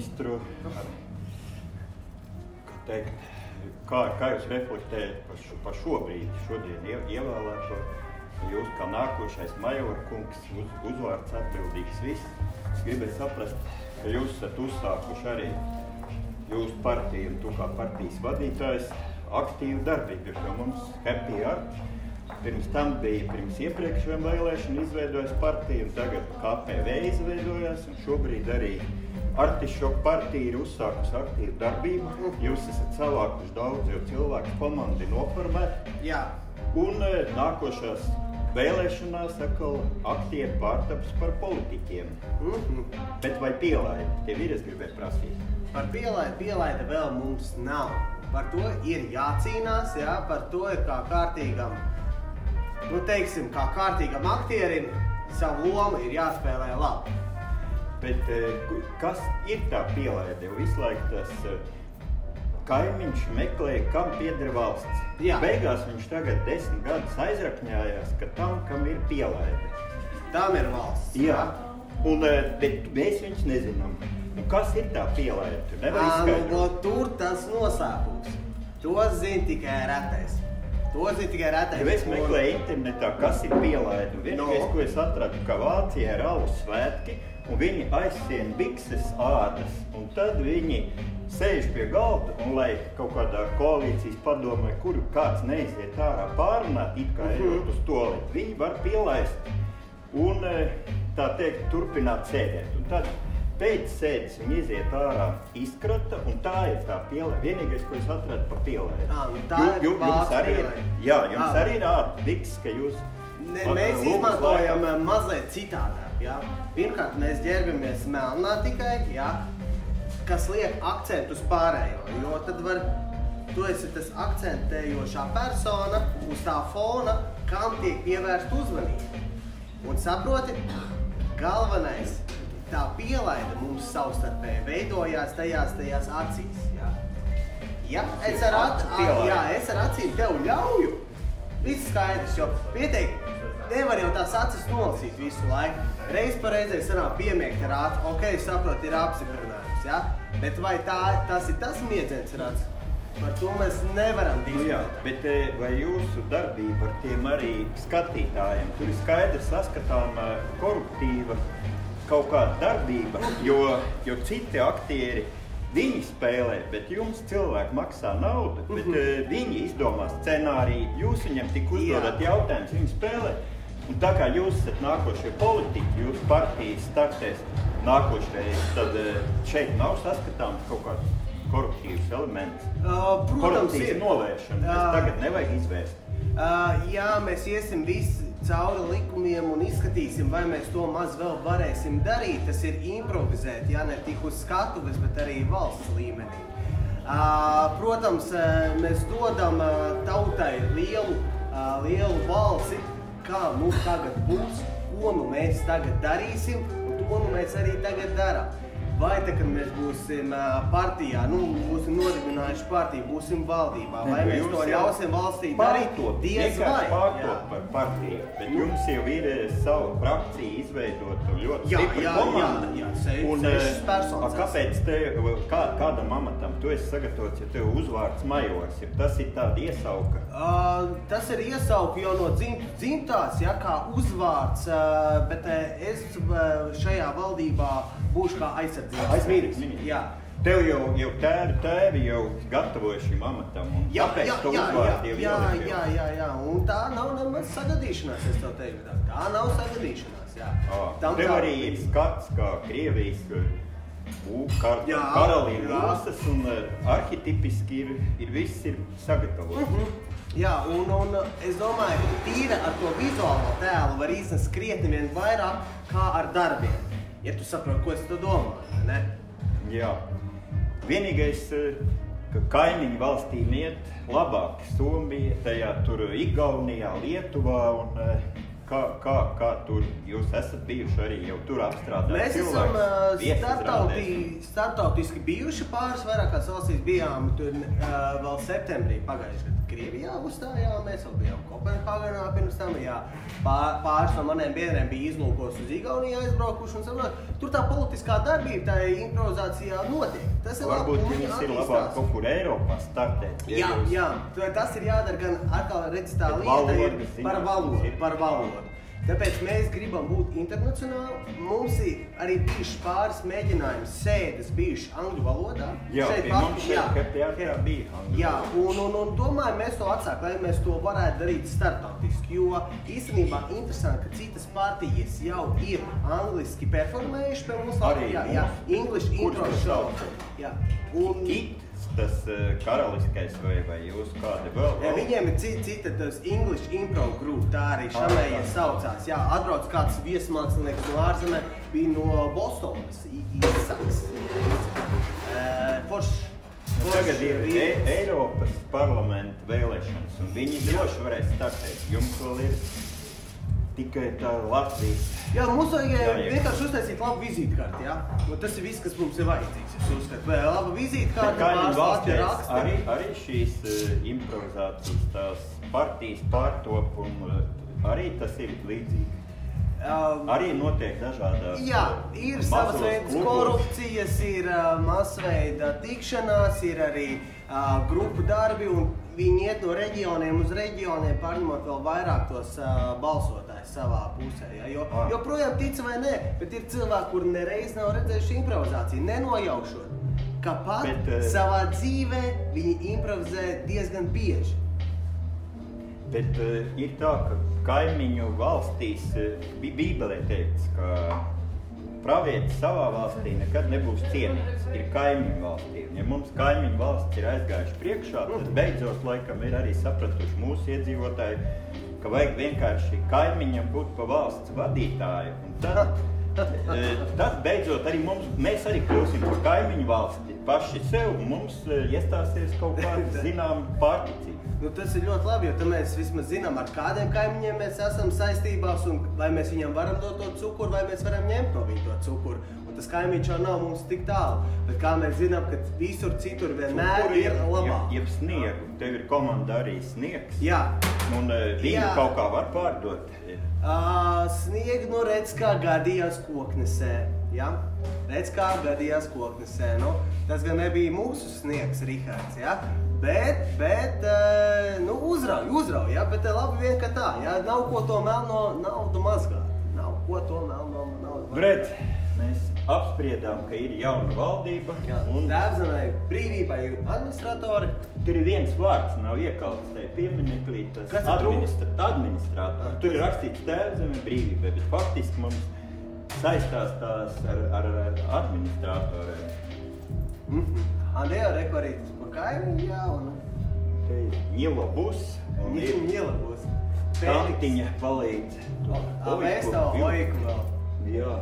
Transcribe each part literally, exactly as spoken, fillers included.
ministru, ar, kā teikt, kā, kā jūs reflektējat par, šo, par šobrīd, šodien ievēlēto, jūs kā nākošais Majora kungs, uz, uzvārds atbildīgs viss. Es gribēju saprast, ka jūs esat uzsākuši arī jūsu partiju un tu kā partijas vadītājs aktīvu darbību, jo mums Happy Art. Pirms tam bija, pirms iepriekšējām vēlēšanu izveidojas partija, un tagad K P V izveidojās, un šobrīd arī ARTI SHOK partija ir uzsākusi aktīvu darbību. Jūs esat savākuši daudz jau cilvēku komandi noformēt. Jā. Un nākošās vēlēšanās atkal aktieri pārtaps par politiķiem. Mm-hmm. Bet vai pielaide? Tev ir, es gribēju prasīt. Par pielaide, pielaide vēl mums nav. Par to ir jācīnās, jā, par to ir kā kārtīgam, nu teiksim, kā kārtīgam aktierim savu lomu ir jāspēlē labi. Bet kas ir tā pielaide? Jo visu laiku tas kaimiņš meklē, kam pieder valsts. Jā. Beigās viņš tagad desmit gadus aizrakņājās, ka tam, kam ir pielaide. Tam ir valsts. Jā. Un, bet mēs viņš nezinām. Un kas ir tā pielaide? Tu nevar izskaidrot. Nu, tur tas nosākums. To zina tikai retais. To zina tikai retais. Ja es meklēju internetā, kas ir pielaide. Vienīgais, no. ko es atradu, ka Vācijā ir alus svētki, un viņi aizsien bikses ādas. Un tad viņi sēž pie galda, un lai kaut kādā koalīcijas padomē, kuru kāds neiziet ārā pārunāt, it kā ejot uz toaleti, viņi var pielaist un, tā teikt, turpināt sēdēt. Un tad pēc sēdes viņi iziet ārā izkrata, un tā ir tā pielaide. Vienīgais, ko es atradu par pielaidi. Ā, nu tā ir Jū, jums arī ir, jā, jums Ā. arī ir ārti biks, ka jūs... Ne, mēs izmantojam laikā. mazliet citādāk, jā. Pirmkārt, mēs ģērbamies melnā tikai, jā, kas liek akcentu uz pārējo, jo tad var, tu esi tas akcentējošā persona uz tā fona, kam tiek pievērst uzmanību. Un saproti, galvenais, tā pielaide mums savstarpēji veidojās tajās, tajās acīs, jā. Ja es ar, at, jā, es ar acīm tev ļauju, viss skaidrs, jo pieteikt, nevar jau tās acis nolasīt visu laiku. Reiz pa reizei sanāk piemiegt ar aci, ok, saprot, ir apstiprinājums, ja? Bet vai tā, tas ir tas miedziens ar aci? Par to mēs nevaram diskutēt. Nu jā, bet vai jūsu darbība ar tiem arī skatītājiem, tur ir skaidrs saskatām koruptīva kaut kāda darbība, jo, jo citi aktieri, viņi spēlē, bet jums cilvēki maksā naudu, bet mm-hmm. viņi izdomā scenāriju, jūs viņam tik uzdodat jautājumus, viņi spēlē. Un tā kā jūs esat nākošie politiķi, jūs partijas startēs nākošreiz, tad šeit nav saskatāms kaut kāds koruptīvs elements. Uh, protams, ir. Novēršana, uh, tas tagad nevajag izvērst. Uh, jā, mēs iesim visi cauri likumiem un izskatīsim, vai mēs to maz vēl varēsim darīt. Tas ir improvizēt, ja ne tik uz skatuves, bet arī valsts līmenī. Uh, protams, mēs dodam tautai lielu, uh, lielu balsi, kā nu tagad būs, ko nu mēs tagad darīsim, un to nu mēs arī tagad darām. Vai tā, kad mēs būsim partijā, nu, būsim nodibinājuši partiju, būsim valdībā, vai mēs to ļausim valstī darīt, diez vai. Pārtot par partiju, bet jums jau ir savu frakciju izveidot ļoti stipru komandu. Jā, jā, jā, sešas personas. Kāpēc te, kā, kādam amatam tu esi sagatavots, ja tev uzvārds Majors ir? Tas ir tāda iesauka? Uh, tas ir iesauka jau no dzimt, dzimtās, ja, kā uzvārds, uh, bet uh, es uh, šajā valdībā būšu kā aizsardzības. Aizsardzības ministrs. Jā. Tev jau, jau tēvi, tēvi jau gatavoja šim amatam, un jā, kāpēc jā, to jā, uzvārdu jau jā, ieliek? Jā, jā, jā, un tā nav nemaz sagadīšanās, es tev teiktu. Tā, tā nav sagadīšanās, jā. À, Tam tev kā... arī ir skats, kā Krievijas kar, karalīna mūsas, un arhitipiski ir, ir viss ir sagatavots. Mm -hmm. Jā, un, un es domāju, ka tīra ar to vizuālo tēlu var iznest krietni vien vairāk kā ar darbiem. Ja tu saproti, ko es to domāju, ne? Jā. Vienīgais, ka kaimiņu valstīm iet labāk. Somija, tajā tur Igaunijā, Lietuvā, un kā, kā, kā tur jūs esat bijuši arī jau tur apstrādāt mēs cilvēks? Mēs esam startautī, startautiski bijuši pāris vairākās valstīs bijām tur uh, vēl septembrī pagājuši gadu Krievijā uzstājām, mēs vēl bijām Kopenhāgenā pirms tam, jā, pār, pāris no maniem biedriem bija izlūkos uz Igauniju aizbraukuši un saprot, tur tā politiskā darbība, tā improvizācijā notiek. Tas ir Varbūt jums ir labāk kaut kur Eiropā startēt. Jā, jā, tas ir jādara gan atkal redz tā lieta ir par valodu, par valodu. Tāpēc mēs gribam būt internacionāli. Mums ir arī bijuši pāris mēģinājums sēdes bijuši angļu valodā. Jā, pie mums šeit, ka teātrā bija angļu. Jā, un, un, un domāju, mēs to atsāk, lai mēs to varētu darīt startautiski, jo īstenībā interesanti, ka citas partijas jau ir angliski performējuši pie mums Latvijā. Jā, English intro show. Jā, un... Tas karaliskais vai, vai jūs kādi vēl? Jā, viņiem ir cita, cita tas English Improv Group, tā arī šamējie saucās. Jā, atbrauc kāds viesmākslinieks no ārzemē, bija no Bostonas, Īsaks. Forš, forš, Tagad ir e Eiropas parlamenta vēlēšanas, un viņi droši varēs startēt. Jums vēl ir tikai tā Latvijas. Jā, mums vajag vienkārši uztaisīt labu vizītkarti, jā. Un tas ir viss, kas mums ir vajadzīgs, es uzskatu. Vai laba vizītkarti, pāris Latvija raksti. Arī, arī šīs uh, improvizācijas, tās partijas pārtop, un uh, arī tas ir līdzīgi. Um, arī notiek dažādās Jā, ir savas veidas korupcijas, ir uh, masveida tikšanās, ir arī uh, grupu darbi, un viņi iet no reģioniem uz reģioniem, pārņemot vēl vairāk tos uh, balsotājus savā pusē. Ja? Jo, ah. Joprojām tic vai ne, bet ir cilvēki, kuri nereiz nav redzējuši improvizāciju, nenojaušot, ka pat bet, uh, savā dzīvē viņi improvizē diezgan bieži. Bet uh, ir tā, ka kaimiņu valstīs uh, Bībelē teikts, ka pravietis savā valstī nekad nebūs cienīts. Ir kaimiņu valstī. Ja mums kaimiņu valsts ir aizgājuši priekšā, tad beidzot laikam ir arī sapratuši mūsu iedzīvotāji, ka vajag vienkārši kaimiņam būt pa valsts vadītāju. Un tad, tad beidzot arī mums, mēs arī kļūsim par kaimiņu valsti paši sev, un mums iestāsies kaut kāda zinām pārticība. Nu, tas ir ļoti labi, jo tad mēs vismaz zinām, ar kādiem kaimiņiem mēs esam saistībās, un vai mēs viņam varam dot to cukuru, vai mēs varam ņemt no viņa to cukuru. Un tas kaimiņš jau nav mums tik tālu. Bet kā mēs zinām, ka visur citur vienmēr ir labāk. Jeb sniegu. Tev ir komanda arī sniegs. Jā. Un viņu Jā. Kaut kā var pārdot. Uh, sniegu, nu redz, kā gadījās Koknesē. Ja? Redz, kā gadījās Koknesē. Nu, tas gan nebija mūsu sniegs, Rihards. Ja? Bet, bet, nu, uzrauj, uzrauj, ja? Bet labi vien, ka tā, ja? Nav ko to melno naudu mazgāt. Nav ko to melno naudu mazgāt. Bret, mēs apspriedām, ka ir jauna valdība. Jā, un Dēvzemei brīvībai administratori. Tur ir viens vārds, nav iekalts tajā piemineklī, tas administra administratori. Tur ir rakstīts Dēvzemei brīvībai, bet faktiski mums saistās tās ar, ar administratoriem. Mm-hmm. Andēja rekvarītas pa kaimiņu, jā, un... Te ir ņilobus, un ir ņilobus. Tantiņa palīdz. A vēstā oiku vēl. Jā.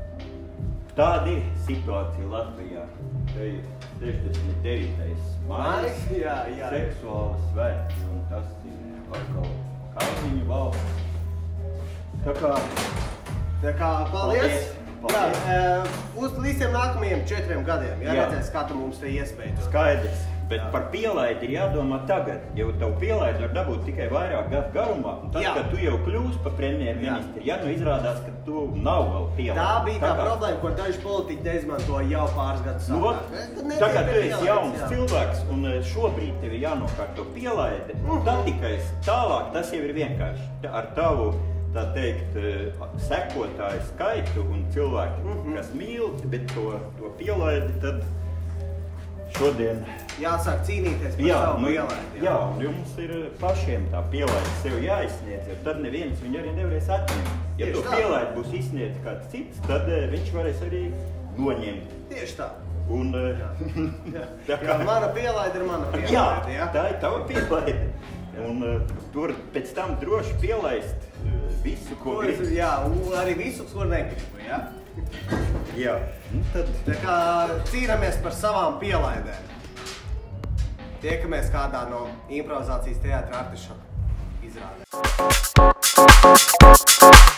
Tāda ir situācija Latvijā. Te ir sešdesmit devītais mājas, jā, jā. seksuālas svētki, un tas ir atkal kaimiņu valsts. Tā kā... Tā kā, paldies! Paldies. Jā, uz līdziem nākamajiem četriem gadiem, jā, jā. Redzēs, kā tu mums te iespējas. Skaidrs, bet jā. Par pielaidi ir jādomā tagad, jo tavu pielaidi var dabūt tikai vairāk gadu garumā, un tad, jā. Kad tu jau kļūsi par premjerministri, ja nu izrādās, ka tu nav vēl pielaidi. Tā bija tā, tā kā... problēma, ko daži politiķi neizmanto jau pāris gadus sākāk. Nu, tā kā tu esi jauns jā. Cilvēks, un šobrīd tev ir jānokārto pielaide, mm-hmm. Tad tikai tālāk tas jau ir vienkārši ar tavu tā teikt, sekotāju skaitu un cilvēki, mm-hmm. kas mīl, bet to, to pielaidi, tad šodien... Jāsāk cīnīties par jā, savu nu, pielaidi. Jā. jā, un jums ir pašiem tā pielaidi sev jāizsniedz, jo tad neviens viņu arī nevarēs atņemt. Ja to pielaidi būs izsniedz kāds cits, tad viņš varēs arī noņemt. Tieši tā. Un, jā. Jā. Tā kā... jā, mana pielaide ir mana pielaide. Jā, jā, tā ir tava pielaide. Un uh, tur pēc tam droši pielaist uh, visu, ko grib. Jā, un arī visu, ko negribu, jā? Jā. Nu, tad... Tā kā cīnamies par savām pielaidēm. Tiekamies kādā no improvizācijas teātra ARTI SHOK izrādēm. izrādē.